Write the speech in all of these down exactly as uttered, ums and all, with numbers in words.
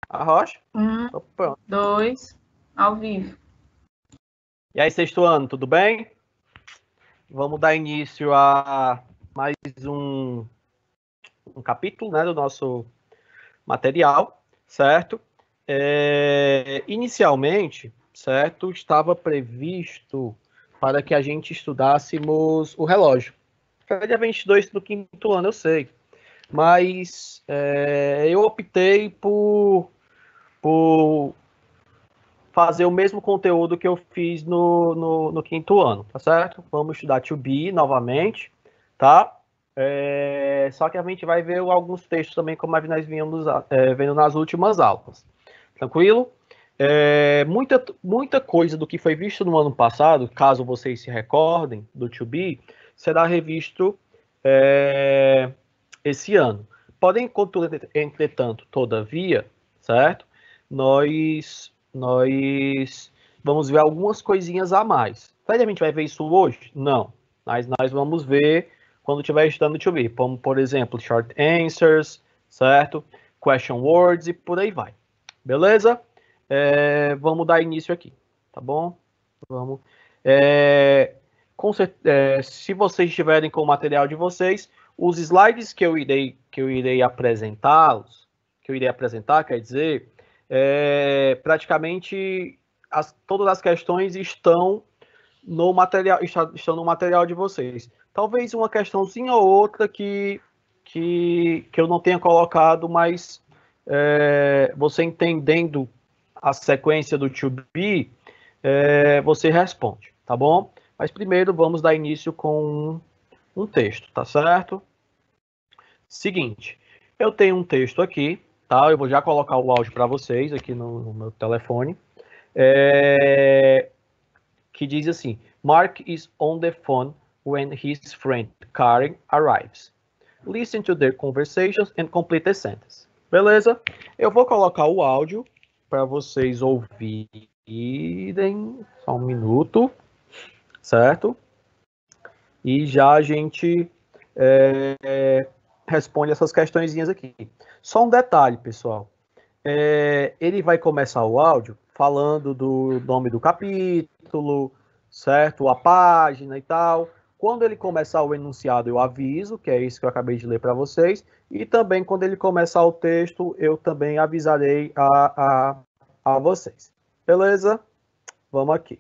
Arrocha? Um, Então, pronto. dois, ao vivo. E aí, sexto ano, tudo bem? Vamos dar início a mais um, um capítulo, né, do nosso material, certo? É, inicialmente, certo, estava previsto para que a gente estudássemos o relógio. É dia vinte e dois do quinto ano, eu sei. Mas é, eu optei por, por fazer o mesmo conteúdo que eu fiz no, no, no quinto ano, tá certo? Vamos estudar to be novamente, tá? É, só que a gente vai ver alguns textos também, como nós vínhamos é, vendo nas últimas aulas. Tranquilo? É, muita, muita coisa do que foi visto no ano passado, caso vocês se recordem do to be, será revisto é, esse ano. Porém, entretanto, todavia, certo? Nós, nós vamos ver algumas coisinhas a mais. Será que a gente vai ver isso hoje? Não. Mas nós vamos ver quando estiver estudando to be, como, por exemplo, short answers, certo? Question words e por aí vai. Beleza? É, vamos dar início aqui, tá bom? Vamos. É, com, é, se vocês estiverem com o material de vocês, os slides que eu irei, que eu irei apresentá-los, que eu irei apresentar, quer dizer, é, praticamente as, todas as questões estão no material, estão no material de vocês. Talvez uma questãozinha ou outra que, que, que eu não tenha colocado, mas é, você entendendo a sequência do to be, é, você responde, tá bom? Mas primeiro vamos dar início com um, um texto, tá certo? Seguinte, eu tenho um texto aqui, tá? Eu vou já colocar o áudio para vocês aqui no, no meu telefone, é, que diz assim: Mark is on the phone when his friend Karen arrives. Listen to their conversations and complete the sentence. Beleza? Eu vou colocar o áudio para vocês ouvirem. Só um minuto, certo? E já a gente é, responde essas questõezinhas aqui. Só um detalhe, pessoal. É, ele vai começar o áudio falando do nome do capítulo, certo? A página e tal. Quando ele começar o enunciado, eu aviso, que é isso que eu acabei de ler para vocês. E também, quando ele começar o texto, eu também avisarei a, a, a vocês. Beleza? Vamos aqui.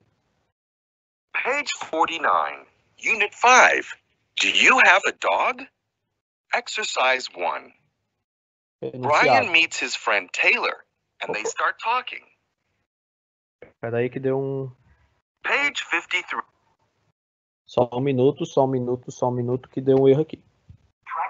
Page forty-nine, Unit five. Do you have a dog? Exercise one. Brian meets his friend Taylor, and they start talking. Espera aí que deu um... Page fifty-three. Só um minuto, só um minuto, só um minuto que deu um erro aqui. Track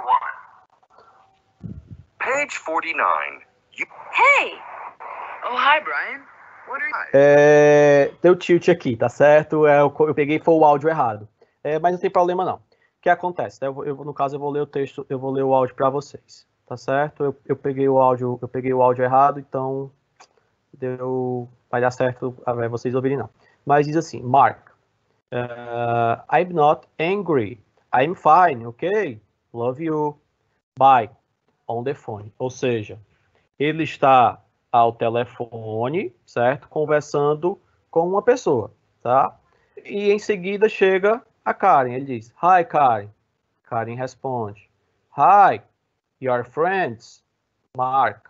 twenty-one. Page forty-nine. You... Hey! Oh, hi, Brian. What are you... É, deu tilt aqui, tá certo? É, eu, eu peguei foi o áudio errado. É, mas não tem problema não. O que acontece? Eu, eu, no caso, eu vou ler o texto, eu vou ler o áudio para vocês, tá certo? Eu, eu peguei o áudio, eu peguei o áudio errado, então deu, vai dar certo vocês ouvirem não. Mas diz assim, Mark, uh, I'm not angry, I'm fine, ok? Love you, bye, on the phone. Ou seja, ele está ao telefone, certo? Conversando com uma pessoa, tá? E em seguida chega a Karen. Ele diz, hi, Karen. Karen responde, hi, your friends, Mark.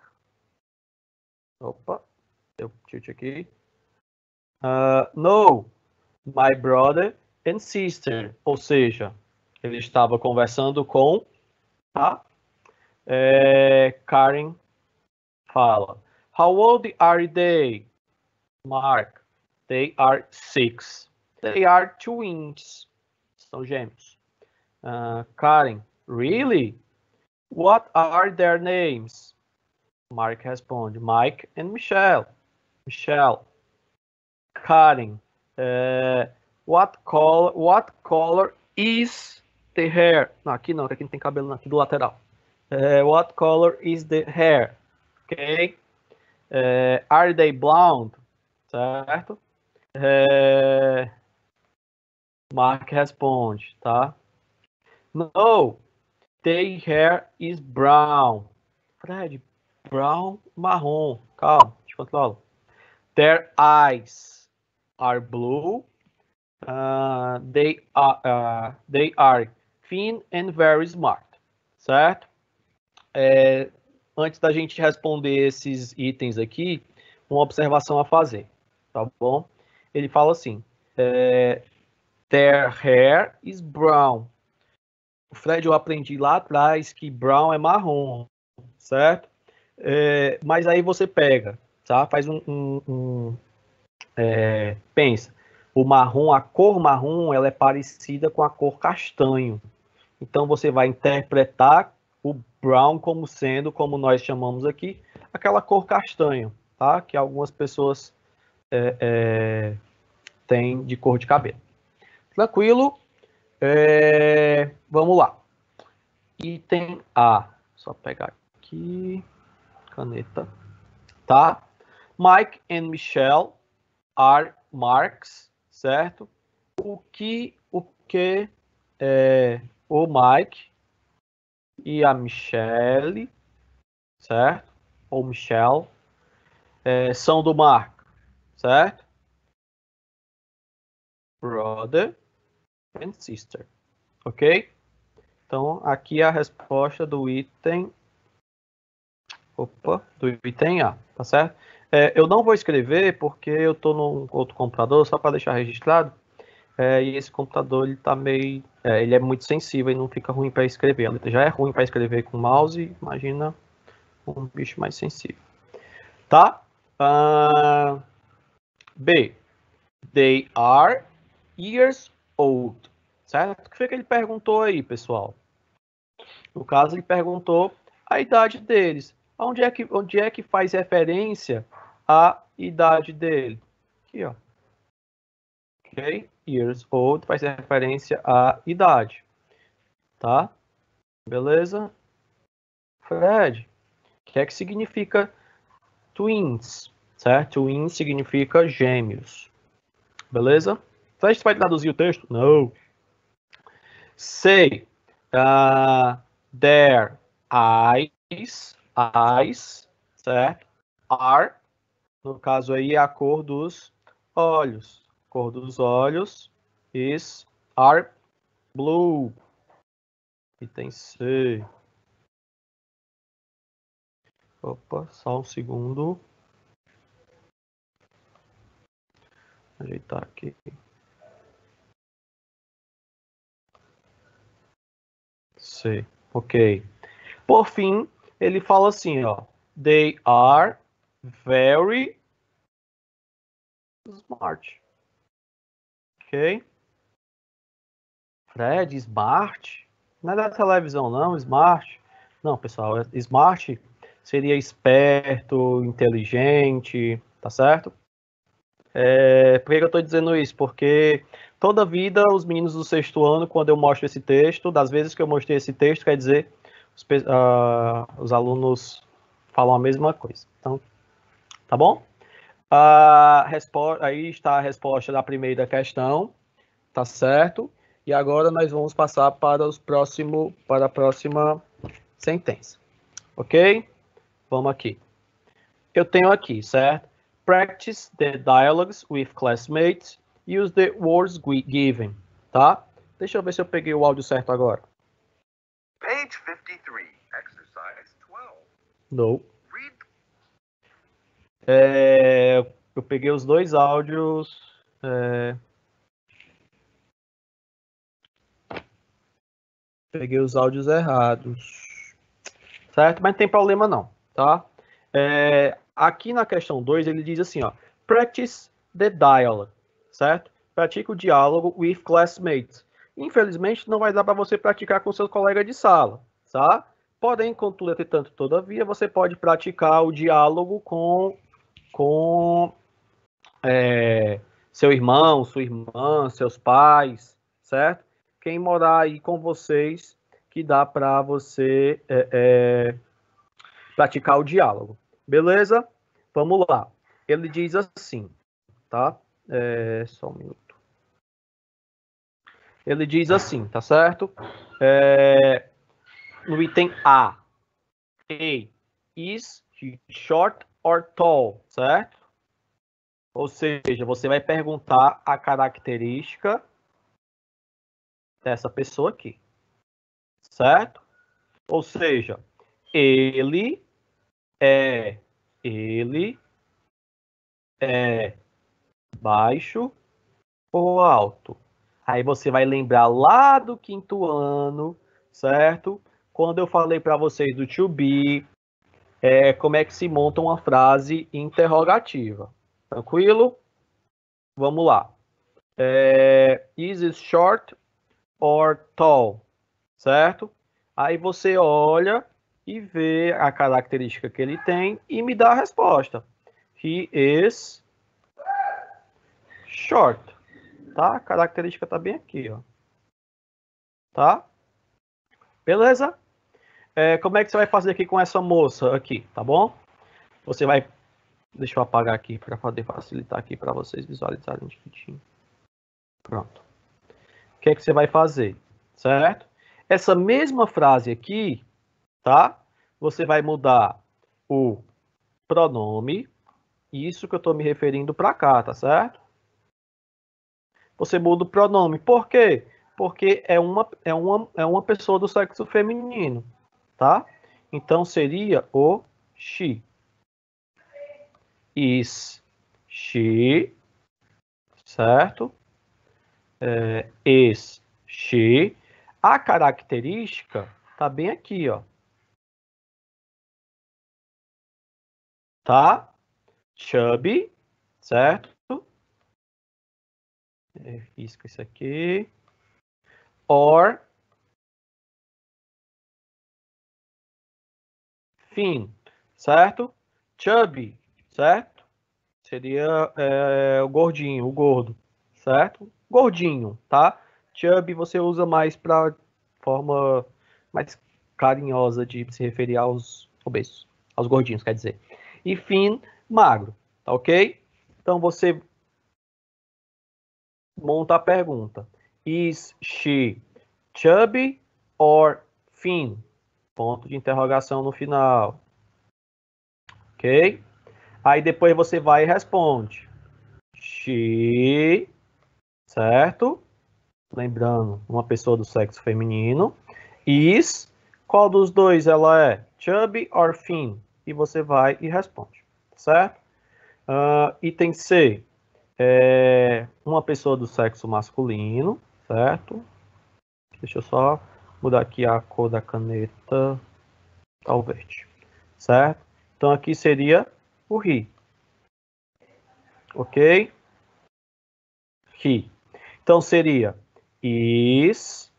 Opa, deu tilt aqui. Uh, no, my brother and sister. Ou seja, ele estava conversando com a é, Karen fala, how old are they? Mark, they are six. They are twins. São gêmeos. Uh, Karen, really? What are their names? Mark responde, Mike and Michelle. Michelle. Karen, uh, what color? What color is the hair? Não, aqui não, aqui não tem cabelo, aqui do lateral. Uh, what color is the hair? Ok. Uh, are they blonde? Certo? Uh, Mark responde, tá? No, their hair is brown. Fred, brown, marrom. Calma, deixa eu controlar. Their eyes are blue. Uh, they are uh, they are thin and very smart, certo? É, antes da gente responder esses itens aqui, uma observação a fazer, tá bom? Ele fala assim: é, their hair is brown. O Fred, eu aprendi lá atrás que brown é marrom, certo? É, mas aí você pega, tá? Faz um, um, um é, pensa. O marrom, a cor marrom, ela é parecida com a cor castanho. Então você vai interpretar o brown como sendo, como nós chamamos aqui, aquela cor castanho, tá? Que algumas pessoas é, é, têm de cor de cabelo. Tranquilo? É, vamos lá. Item A. Só pegar aqui. Caneta. Tá? Mike and Michelle are marks, certo? O que, o que é, o Mike e a Michelle, certo? Ou Michelle, é, são do Mark, certo? Brother and sister, ok? Então, aqui é a resposta do item, opa, do item A, tá certo? É, eu não vou escrever porque eu estou num outro computador, só para deixar registrado. É, e esse computador ele tá meio, é, ele é muito sensível e não fica ruim para escrever. A letra já é ruim para escrever com mouse, imagina um bicho mais sensível, tá? Uh, B. They are years old, certo? O que foi que ele perguntou aí, pessoal? No caso, ele perguntou a idade deles. Onde é que, onde é que faz referência à idade dele? Aqui, ó. Ok? Years old faz referência à idade. Tá? Beleza? Fred, o que é que significa twins? Certo? Twins significa gêmeos. Beleza? Fred, você vai traduzir o texto? Não. Say, uh, their eyes, eyes, certo? Are, no caso aí, é a cor dos olhos. Cor dos olhos is, are blue. Item C. Opa, só um segundo. Ajeitar aqui. C. Ok. Por fim, ele fala assim, ó. They are very smart. Ok? Fred, smart? Não é da televisão, não, smart. Não, pessoal, smart seria esperto, inteligente, tá certo? É, por que eu estou dizendo isso? Porque toda vida, os meninos do sexto ano, quando eu mostro esse texto, das vezes que eu mostrei esse texto, quer dizer, os, uh, os alunos falam a mesma coisa. Então, tá bom? A resposta, aí está a resposta da primeira questão, tá certo? E agora nós vamos passar para os próximo, para a próxima sentença, ok? Vamos aqui. Eu tenho aqui, certo? Practice the dialogues with classmates. Use the words given, tá? Deixa eu ver se eu peguei o áudio certo agora. Page fifty-three, exercise twelve. Não. Read. É, eu peguei os dois áudios. É, peguei os áudios errados. Certo? Mas não tem problema não, tá? É, aqui na questão dois, ele diz assim, ó. Practice the dialogue, certo? Pratique o diálogo with classmates. Infelizmente, não vai dar para você praticar com seus colegas de sala, tá? Porém, contudo, entretanto, todavia, você pode praticar o diálogo com, com é, seu irmão, sua irmã, seus pais, certo? Quem morar aí com vocês, que dá para você é, é, praticar o diálogo. Beleza? Vamos lá. Ele diz assim, tá? É, só um minuto. Ele diz assim, tá certo? É, no item A. A is He short or tall, certo? Ou seja, você vai perguntar a característica dessa pessoa aqui, certo? Ou seja, ele é, ele é baixo ou alto? Aí você vai lembrar lá do quinto ano, certo? Quando eu falei para vocês do to be, é, como é que se monta uma frase interrogativa. Tranquilo? Vamos lá. É, is it short or tall? Certo? Aí você olha e vê a característica que ele tem e me dá a resposta. He is short. Tá? A característica tá bem aqui, ó. Tá? Beleza? É, como é que você vai fazer aqui com essa moça aqui, tá bom? Você vai... Deixa eu apagar aqui para poder facilitar aqui para vocês visualizarem direitinho. Pronto. O que é que você vai fazer? Certo? Essa mesma frase aqui, tá? Você vai mudar o pronome. Isso que eu estou me referindo para cá, tá certo? Você muda o pronome. Por quê? Porque é uma, é uma, é uma pessoa do sexo feminino, tá? Então, seria o she. Is she, certo? É, is she. A característica tá bem aqui, ó. Tá? Chubby, certo? É, risca isso aqui. Or thin, certo? Chubby, certo? Seria é, o gordinho, o gordo, certo? Gordinho, tá? Chubby você usa mais para forma mais carinhosa de se referir aos obesos, aos gordinhos, quer dizer. E thin, magro, tá ok? Então você monta a pergunta. Is she chubby or thin? Ponto de interrogação no final. Ok? Aí depois você vai e responde. She, certo? Lembrando, uma pessoa do sexo feminino. Is, qual dos dois ela é? Chubby or thin? E você vai e responde. Certo? Uh, item C. É uma pessoa do sexo masculino, certo? Deixa eu só mudar aqui a cor da caneta ao verde, certo? Então aqui seria o he, ok? He. Então seria is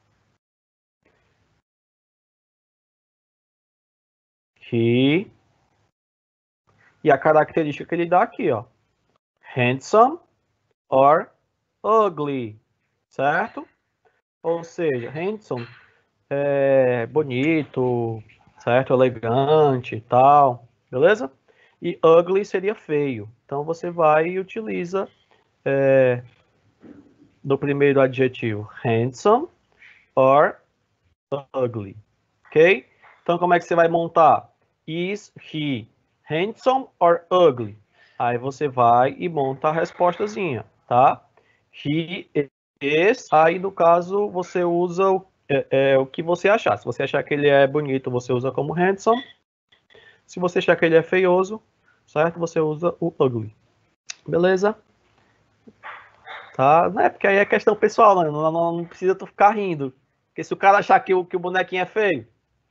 he, e a característica que ele dá aqui, ó, handsome or ugly, certo? Ou seja, handsome é bonito, certo? Elegante e tal, beleza? E ugly seria feio. Então você vai e utiliza é, do primeiro adjetivo handsome or ugly, ok? Então como é que você vai montar? Is he handsome or ugly? Aí você vai e monta a respostazinha, tá? He is, aí no caso você usa o, é, é, o que você achar. Se você achar que ele é bonito, você usa como handsome. Se você achar que ele é feioso, certo? Você usa o ugly. Beleza? Tá? Não é porque aí é questão pessoal, né? não, não, não precisa tu ficar rindo. Porque se o cara achar que o, que o bonequinho é feio,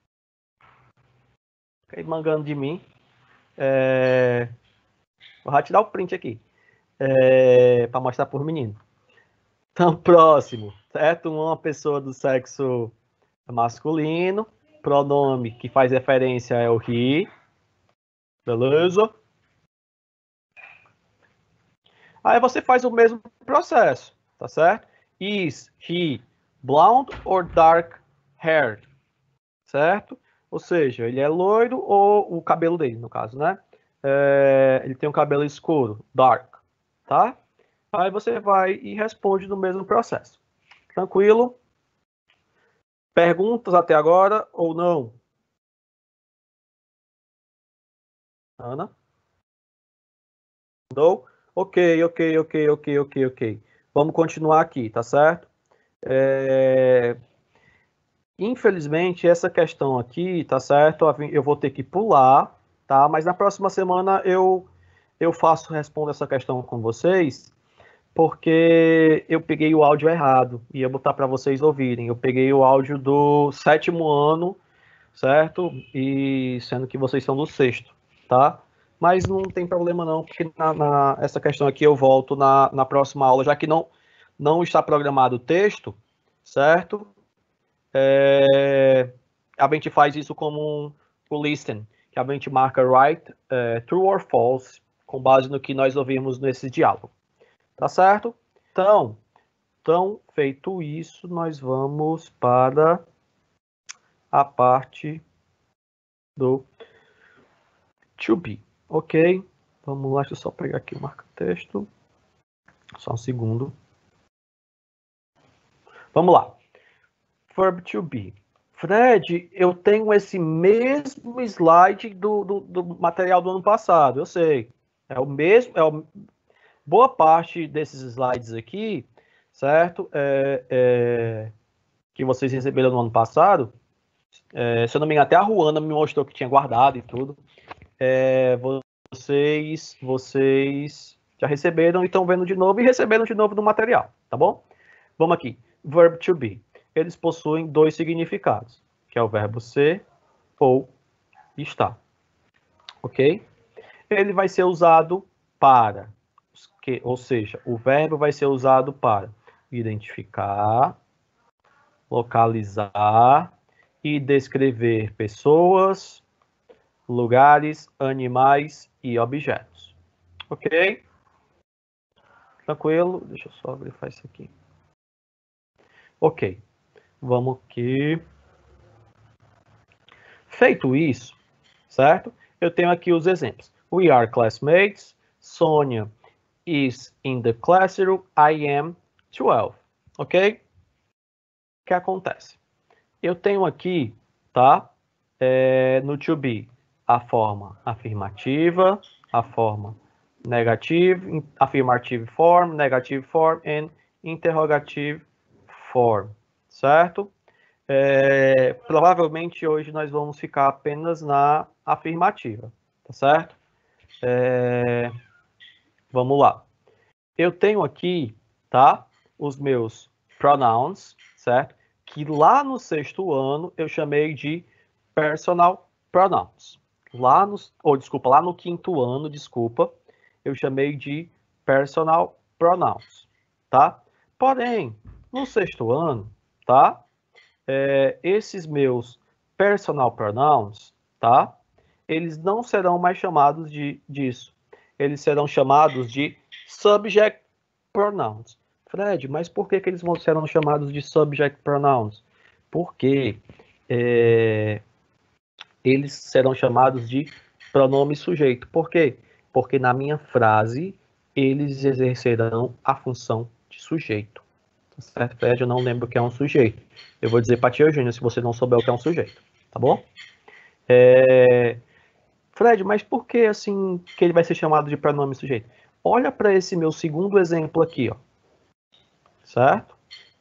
fica aí mangando de mim. É... Vou já tirar o print aqui. É... Para mostrar por menino. Então, próximo, certo? Uma pessoa do sexo masculino. Pronome que faz referência é o he. Beleza? Aí você faz o mesmo processo, tá certo? Is he blonde or dark hair? Certo? Ou seja, ele é loiro ou o cabelo dele, no caso, né? É, ele tem um cabelo escuro, dark, tá? Aí você vai e responde no mesmo processo. Tranquilo? Perguntas até agora ou não? Ana? Não? Ok, ok, ok, ok, ok, ok. Vamos continuar aqui, tá certo? É... Infelizmente, essa questão aqui, tá certo? Eu vou ter que pular, tá? Mas na próxima semana eu, eu faço, respondo essa questão com vocês, porque eu peguei o áudio errado, ia botar para vocês ouvirem. Eu peguei o áudio do sétimo ano, certo? E sendo que vocês são do sexto, tá? Mas não tem problema não, porque na, na, essa questão aqui eu volto na, na próxima aula, já que não, não está programado o texto, certo? É, a gente faz isso como um, um listen, que a gente marca right, é, true or false, com base no que nós ouvimos nesse diálogo. Tá certo? Então, então, feito isso, nós vamos para a parte do to be, ok? Vamos lá, deixa eu só pegar aqui o marca-texto. Só um segundo. Vamos lá. Verb to be. Fred, eu tenho esse mesmo slide do, do, do material do ano passado, eu sei. É o mesmo, é o, boa parte desses slides aqui, certo? É, é, que vocês receberam no ano passado, é, se eu não me engano, até a Ruana me mostrou que tinha guardado e tudo. É, vocês, vocês já receberam e estão vendo de novo e receberam de novo do material, tá bom? Vamos aqui. Verb to be. Eles possuem dois significados, que é o verbo ser ou estar. Ok? Ele vai ser usado para, que, ou seja, o verbo vai ser usado para identificar, localizar e descrever pessoas, lugares, animais e objetos. Ok? Tranquilo? Deixa eu só grifar isso aqui. Ok. Vamos aqui. Feito isso, certo? Eu tenho aqui os exemplos. We are classmates. Sonia is in the classroom. I am twelve. Ok? O que acontece? Eu tenho aqui, tá? É, no to be, a forma afirmativa, a forma negative, affirmative form, negative form and interrogative form, certo? É, provavelmente hoje nós vamos ficar apenas na afirmativa, tá certo? É, vamos lá. Eu tenho aqui, tá? Os meus pronouns, certo? Que lá no sexto ano eu chamei de personal pronouns. Lá no, ou desculpa, lá no quinto ano, desculpa, eu chamei de personal pronouns, tá? Porém, no sexto ano, tá? É, esses meus personal pronouns, tá? Eles não serão mais chamados de disso. Eles serão chamados de subject pronouns. Fred, mas por que, que eles serão chamados de subject pronouns? Porque é, eles serão chamados de pronome sujeito. Por quê? Porque na minha frase eles exercerão a função de sujeito. Certo, Fred? Eu não lembro o que é um sujeito. Eu vou dizer para tia Eugênia se você não souber o que é um sujeito. Tá bom? É... Fred, mas por que assim que ele vai ser chamado de pronome sujeito? Olha para esse meu segundo exemplo aqui, ó. Certo?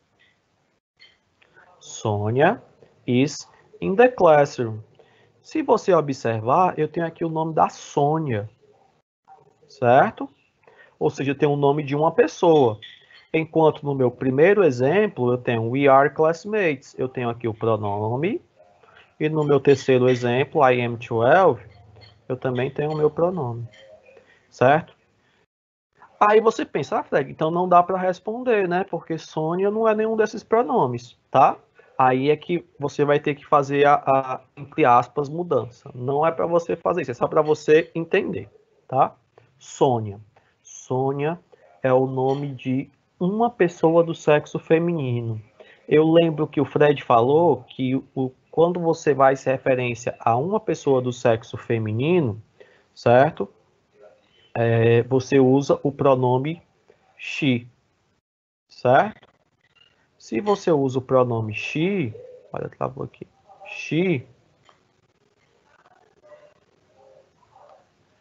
Sônia is in the classroom. Se você observar, eu tenho aqui o nome da Sônia. Certo? Ou seja, eu tenho o nome de uma pessoa. Enquanto no meu primeiro exemplo, eu tenho we are classmates. Eu tenho aqui o pronome. E no meu terceiro exemplo, I am twelve, eu também tenho o meu pronome. Certo? Aí você pensa, ah, Fred, então não dá para responder, né? Porque Sônia não é nenhum desses pronomes, tá? Aí é que você vai ter que fazer a, a entre aspas, mudança. Não é para você fazer isso, é só para você entender, tá? Sônia. Sônia é o nome de uma pessoa do sexo feminino. Eu lembro que o Fred falou que o, quando você vai se referência a uma pessoa do sexo feminino, certo? É, você usa o pronome she, certo? Se você usa o pronome she, olha, travou aqui, she,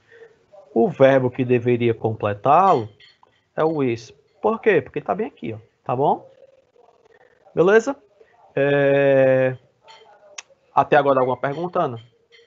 O verbo que deveria completá-lo é o is. Por quê? Porque está bem aqui, ó, tá bom? Beleza? É... Até agora alguma pergunta, Ana?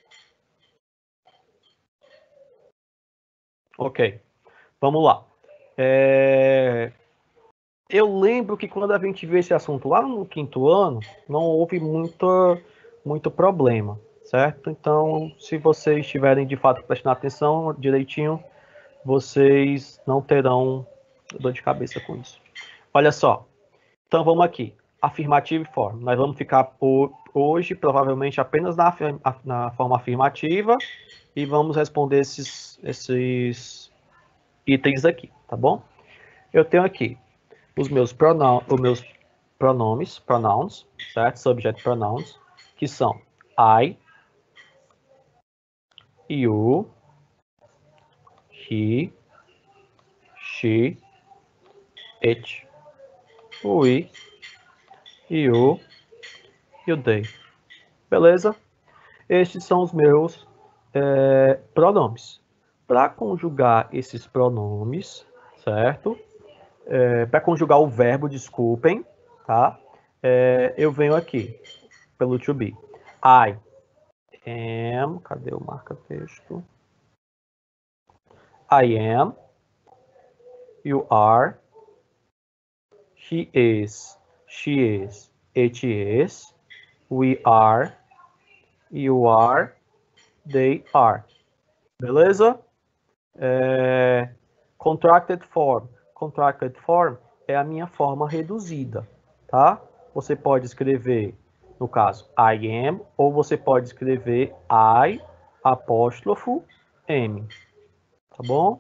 Ok, vamos lá. É... Eu lembro que quando a gente viu esse assunto lá no quinto ano, não houve muita, muito problema, certo? Então, se vocês estiverem de fato prestando atenção direitinho, vocês não terão dor de cabeça com isso. Olha só, então vamos aqui, afirmativa e forma. Nós vamos ficar por hoje, provavelmente, apenas na, na forma afirmativa e vamos responder esses, esses itens aqui, tá bom? Eu tenho aqui os meus, pronoun, os meus pronomes, pronouns, certo? Subject pronouns, que são I, you, he, she, it, we, you e o they. Beleza? Estes são os meus é, pronomes. Para conjugar esses pronomes, certo? É, para conjugar o verbo, desculpem, tá? É, eu venho aqui pelo to be. I am, cadê o marca-texto? I am, you are, he is, she is, it is, we are, you are, they are. Beleza? É, contracted form. Contracted form é a minha forma reduzida, tá? Você pode escrever, no caso, I am, ou você pode escrever I, apóstrofo, am. Tá bom?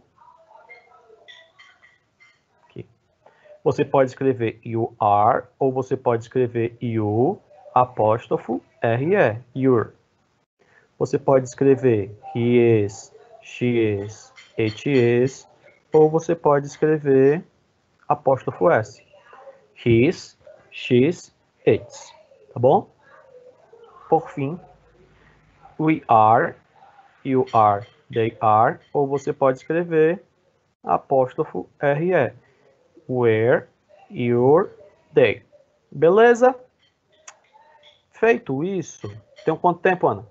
Aqui. Você pode escrever you are, ou você pode escrever you, apóstrofo, re, your. Você pode escrever he is, she is, it is, ou você pode escrever apóstrofo S. His, she's, its. Tá bom? Por fim, we are, you are, they are, ou você pode escrever apóstrofo re. Where, your, they. Beleza? Feito isso, tem quanto tempo, Ana?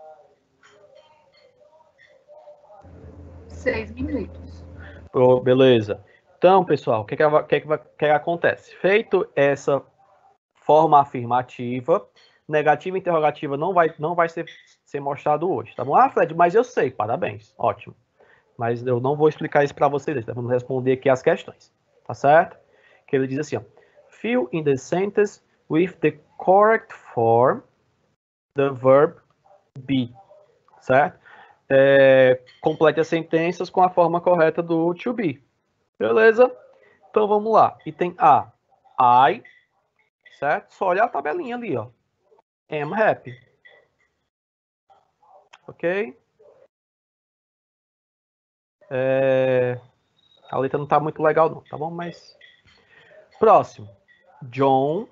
Seis minutos. Oh, beleza. Então, pessoal, o que, que, que, que, que acontece? Feito essa forma afirmativa, negativa e interrogativa não vai, não vai ser, ser mostrado hoje, tá bom? Ah, Fred, mas eu sei, parabéns, ótimo. Mas eu não vou explicar isso para vocês, tá? Vamos responder aqui as questões, tá certo? Que ele diz assim, ó, fill in the sentence with the correct form the verb be, certo? É, complete as sentenças com a forma correta do to be. Beleza? Então vamos lá. E tem A, I, certo? Só olhar a tabelinha ali, ó. Am happy. Ok? É, a letra não tá muito legal não, tá bom? Mas próximo. John,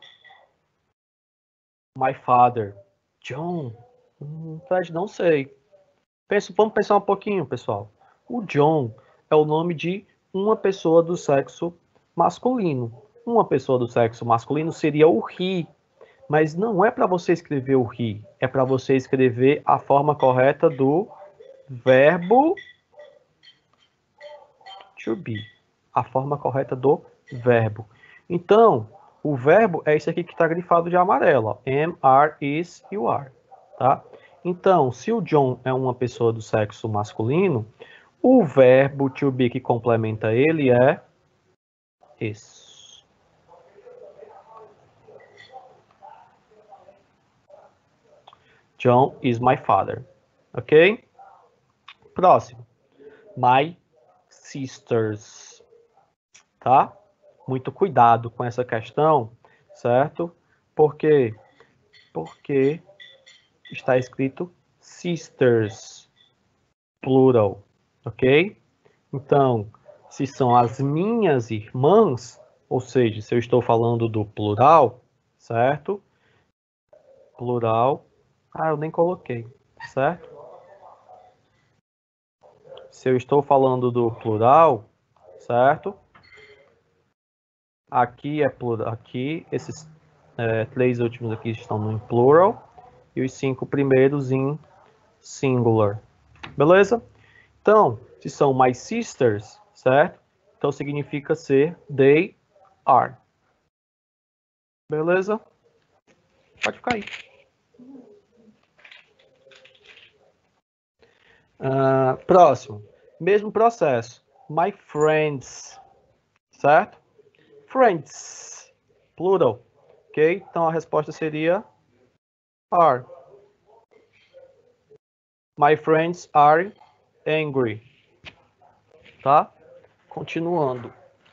my father. John. Hum, Fred, não sei. Penso, vamos pensar um pouquinho, pessoal. O John é o nome de uma pessoa do sexo masculino. Uma pessoa do sexo masculino seria o he, mas não é para você escrever o he, é para você escrever a forma correta do verbo to be. A forma correta do verbo. Então, o verbo é esse aqui que está grifado de amarelo. Ó. Am, are, is, you are. Tá? Então, se o John é uma pessoa do sexo masculino, o verbo to be que complementa ele é is. John is my father. Ok? Próximo. My sisters. Tá? Muito cuidado com essa questão, certo? Por quê? Porque está escrito sisters, plural, ok? Então, se são as minhas irmãs, ou seja, se eu estou falando do plural, certo? Plural, ah, eu nem coloquei, certo? se eu estou falando do plural, certo? Aqui é plural, aqui esses é, três últimos aqui estão no plural e os cinco primeiros em singular. Beleza? Então, se são my sisters, certo? Então significa ser they are. Beleza? Pode ficar aí. Uh, próximo. Mesmo processo. My friends. Certo? Friends. Plural. Ok? Então a resposta seria are. My friends are angry. Tá? Continuando.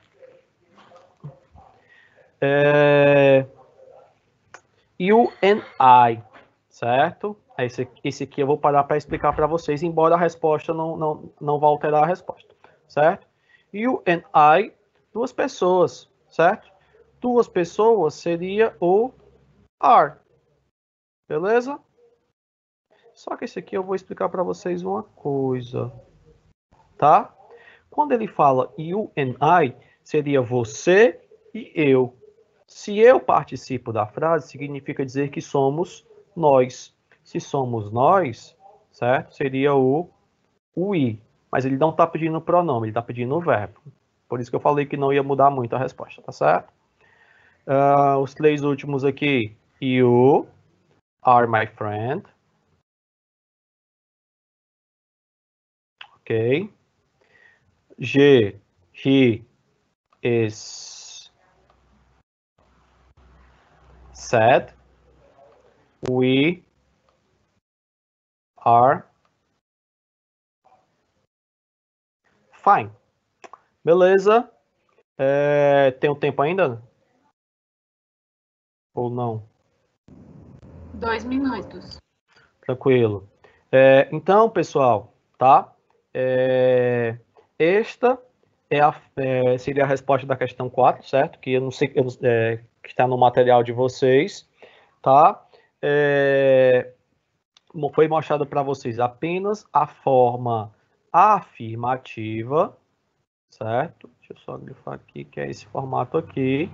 É... You and I. Certo? Esse, esse aqui eu vou parar para explicar para vocês, embora a resposta não, não, não vá alterar a resposta. Certo? You and I, duas pessoas. Certo? Duas pessoas seria o are. Beleza? Só que esse aqui eu vou explicar para vocês uma coisa. Tá? Quando ele fala you and I, seria você e eu. Se eu participo da frase, significa dizer que somos nós. Se somos nós, certo? Seria o we. Mas ele não está pedindo o pronome, ele está pedindo o verbo. Por isso que eu falei que não ia mudar muito a resposta, tá certo? Uh, os três últimos aqui. You are my friend. Ok. G, he is sad. We are fine. Beleza? É, tem um tempo ainda? Ou não? Dois minutos. Tranquilo. É, então, pessoal, tá? É, esta é a, é, seria a resposta da questão quatro, certo? Que eu não sei, eu, é, que está no material de vocês, tá? É, foi mostrado para vocês apenas a forma afirmativa, certo? Deixa eu só grifar aqui, que é esse formato aqui.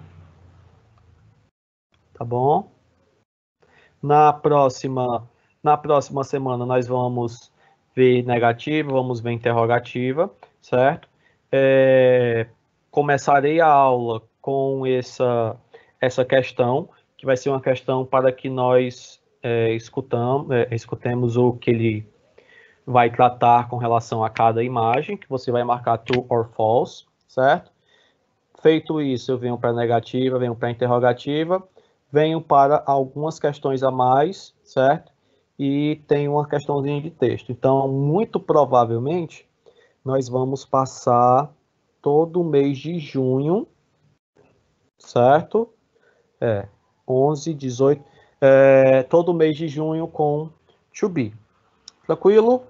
Tá bom? Na próxima, na próxima semana nós vamos ver negativa, vamos ver interrogativa, certo? É, começarei a aula com essa, essa questão, que vai ser uma questão para que nós é, escutamos, é, escutemos o que ele vai tratar com relação a cada imagem, que você vai marcar true or false, certo? Feito isso, eu venho para a negativa, venho para a interrogativa, venho para algumas questões a mais, certo? E tem uma questãozinha de texto. Então, muito provavelmente, nós vamos passar todo o mês de junho, certo? É, onze, dezoito, é, todo o mês de junho com to be. Tranquilo?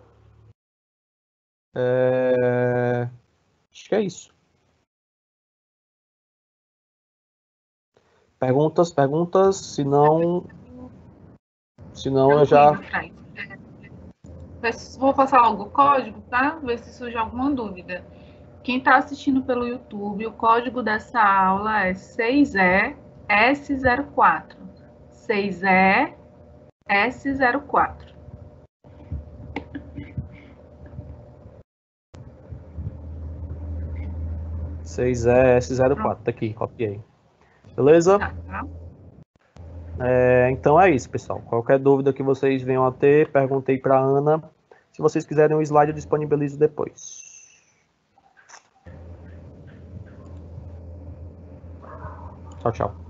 É, acho que é isso. Perguntas, perguntas, se não, se não eu já... Vou passar logo o código, tá? Ver se surge alguma dúvida. Quem está assistindo pelo YouTube, o código dessa aula é seis E S zero quatro. seis E S zero quatro. seis E S zero quatro, tá aqui, copiei. Beleza? Tá, tá. É, então é isso, pessoal. Qualquer dúvida que vocês venham a ter, perguntei para a Ana. Se vocês quiserem um slide, eu disponibilizo depois. Tchau, tchau.